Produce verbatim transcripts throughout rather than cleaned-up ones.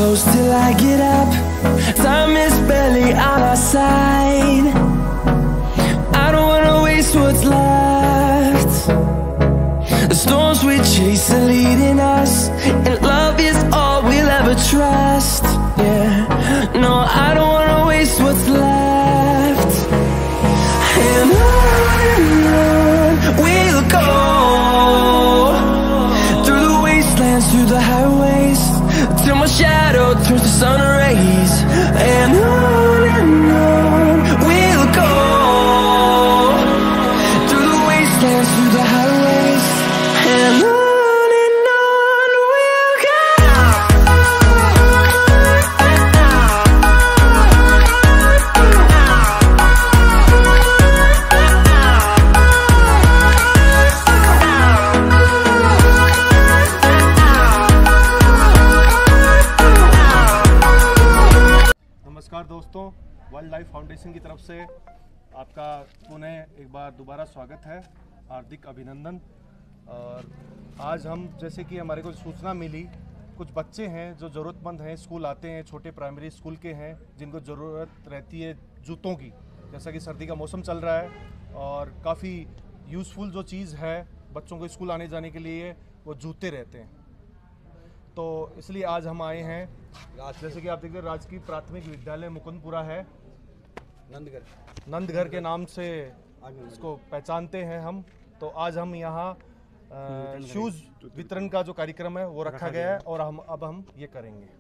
close till I get up. Time is barely on our side. I don't wanna waste what's left. The storms we chase are leading us, and love is all we'll ever trust. Yeah, no, I don't wanna waste what's left. And on and on we'll go, through the wastelands, through the highways, till my shadow turns to sun rays. And on and on we'll go, through the wastelands, through the highways, and on. नमस्कार दोस्तों, world life foundation की तरफ से आपका पुनः एक बार दोबारा स्वागत है, हार्दिक अभिनंदन। और आज हम, जैसे कि हमारे को सूचना मिली, कुछ बच्चे हैं जो ज़रूरतमंद हैं, स्कूल आते हैं, छोटे प्राइमरी स्कूल के हैं, जिनको ज़रूरत रहती है जूतों की। जैसा कि सर्दी का मौसम चल रहा है और काफ़ी यूज़फुल जो चीज़ है बच्चों को स्कूल आने जाने के लिए, वो जूते रहते हैं। तो इसलिए आज हम आए हैं, जैसे कि आप देखते हैं राजकीय प्राथमिक विद्यालय मुकुंदपुरा है, नंदघर नंदघर के नाम से इसको पहचानते हैं हम। तो आज हम यहाँ शूज़ वितरण का जो कार्यक्रम है वो रखा गया है और हम अब हम ये करेंगे।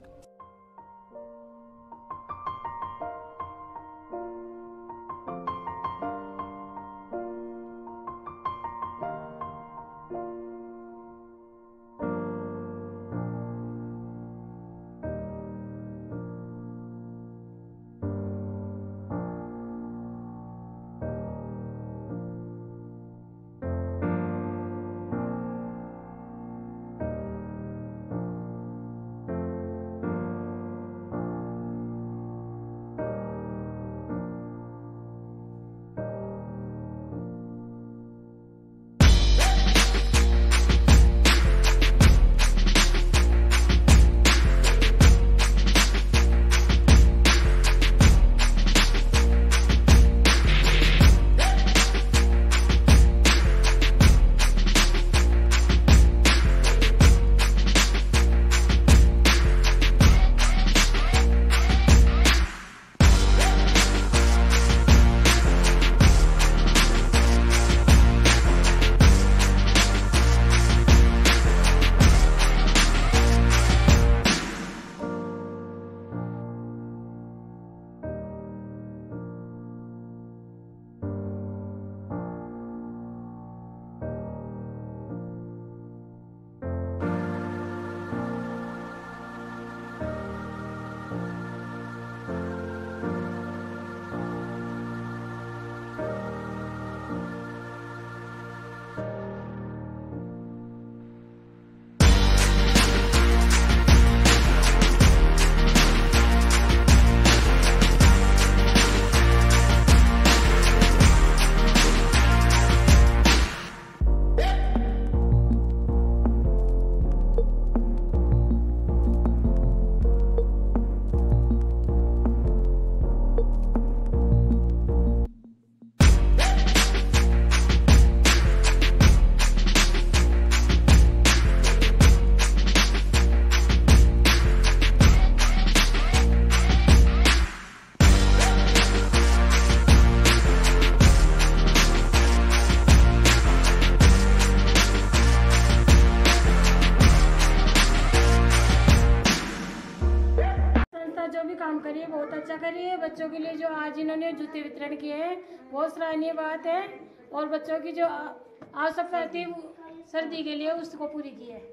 काम करिए, बहुत अच्छा करिए। बच्चों के लिए जो आज इन्होंने जूते वितरण किए हैं बहुत सराहनीय बात है, और बच्चों की जो आवश्यकता थी सर्दी के लिए उसको पूरी की है।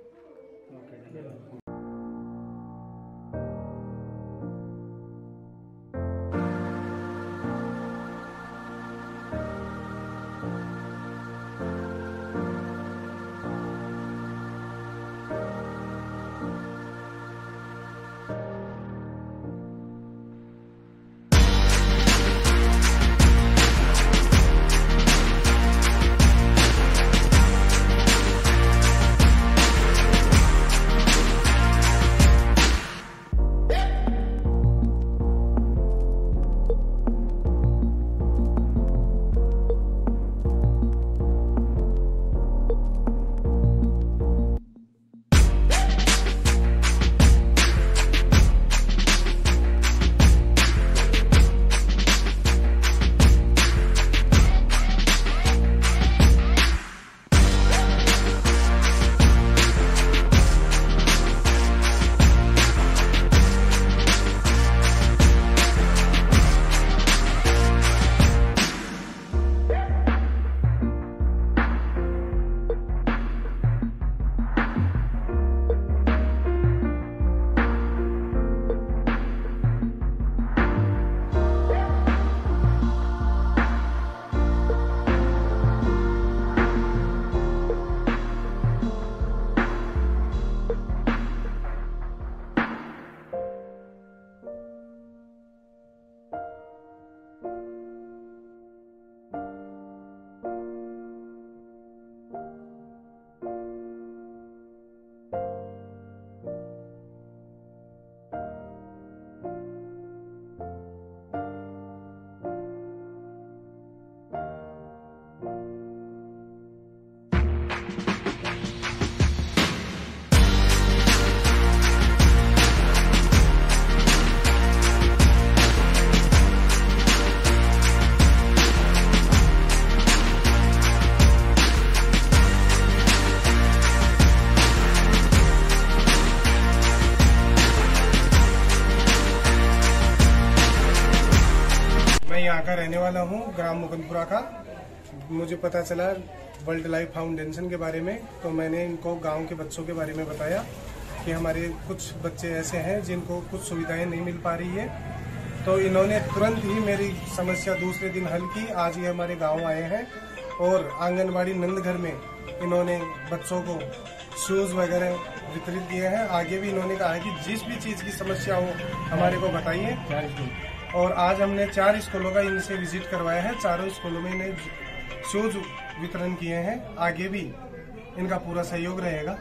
यहाँ का रहने वाला हूँ, ग्राम मुकुंदपुरा का। मुझे पता चला वर्ल्ड लाइफ फाउंडेशन के बारे में, तो मैंने इनको गांव के बच्चों के बारे में बताया कि हमारे कुछ बच्चे ऐसे हैं जिनको कुछ सुविधाएं नहीं मिल पा रही है। तो इन्होंने तुरंत ही मेरी समस्या दूसरे दिन हल की। आज ये हमारे गांव आए हैं और आंगनबाड़ी नंदघर में इन्होंने बच्चों को शूज वगैरह वितरित किए हैं। आगे भी इन्होंने कहा है कि जिस भी चीज की समस्या हो हमारे को बताइए। और आज हमने चार स्कूलों का इनसे विजिट करवाया है। चारों स्कूलों में इन्हें शूज वितरण किए हैं। आगे भी इनका पूरा सहयोग रहेगा।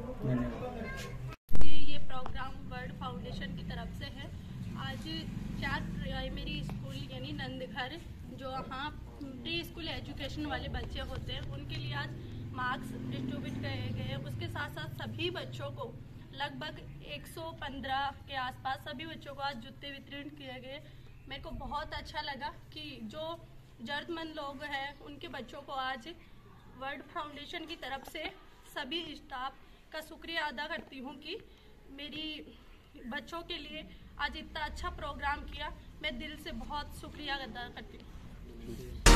ये प्रोग्राम वर्ल्ड फाउंडेशन की तरफ से है। आज चार प्राइमरी स्कूल यानी नंदघर जो यहाँ प्री स्कूल एजुकेशन वाले बच्चे होते हैं उनके लिए आज मार्क्स डिस्ट्रीब्यूट किए गए। उसके साथ साथ सभी बच्चों को लगभग एक सौ पंद्रह के आसपास सभी बच्चों को आज जूते वितरण किए गए। मेरे को बहुत अच्छा लगा कि जो जरूरतमंद लोग हैं उनके बच्चों को आज वर्ल्ड फाउंडेशन की तरफ से सभी स्टाफ का शुक्रिया अदा करती हूँ कि मेरी बच्चों के लिए आज इतना अच्छा प्रोग्राम किया। मैं दिल से बहुत शुक्रिया अदा करती हूँ।